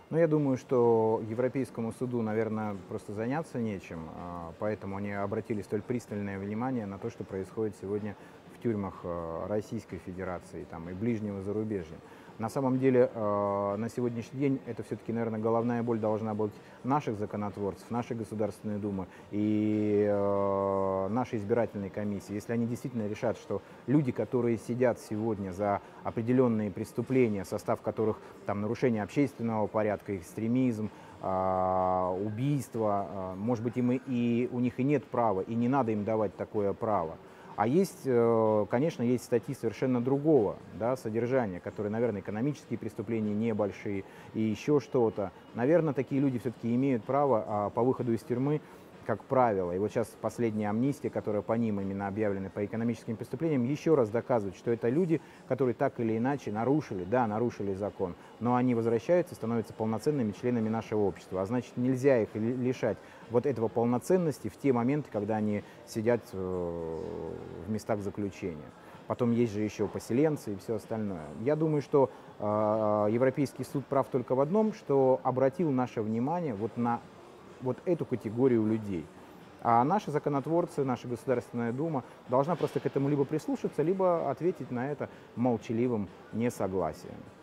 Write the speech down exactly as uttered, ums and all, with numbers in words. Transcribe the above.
Но я думаю, что Европейскому суду, наверное, просто заняться нечем, а, поэтому они обратили столь пристальное внимание на то, что происходит сегодня в тюрьмах а, Российской Федерации там, и ближнего зарубежья. На самом деле, а, на сегодняшний день это все-таки, наверное, головная боль должна быть наших законотворцев, нашей Государственной Думы и а, нашей избирательной комиссии. Если они действительно решат, что люди, которые сидят сегодня за определенные преступления, состав которых там нарушение общественного порядка, экстремизм, а, убийство, а, может быть, им и, и у них и нет права, и не надо им давать такое право. А есть, э, конечно, есть статьи совершенно другого, да, содержания, которые, наверное, экономические преступления небольшие и еще что-то. Наверное, такие люди все-таки имеют право а, по выходу из тюрьмы, как правило. И вот сейчас последняя амнистия, которая по ним именно объявлена по экономическим преступлениям, еще раз доказывает, что это люди, которые так или иначе нарушили, да, нарушили закон, но они возвращаются, становятся полноценными членами нашего общества. А значит, нельзя их лишать вот этого полноценности в те моменты, когда они сидят в местах заключения. Потом есть же еще поселенцы и все остальное. Я думаю, что э, Европейский суд прав только в одном, что обратил наше внимание вот на вот эту категорию людей. А наши законотворцы, наша Государственная Дума должна просто к этому либо прислушаться, либо ответить на это молчаливым несогласием.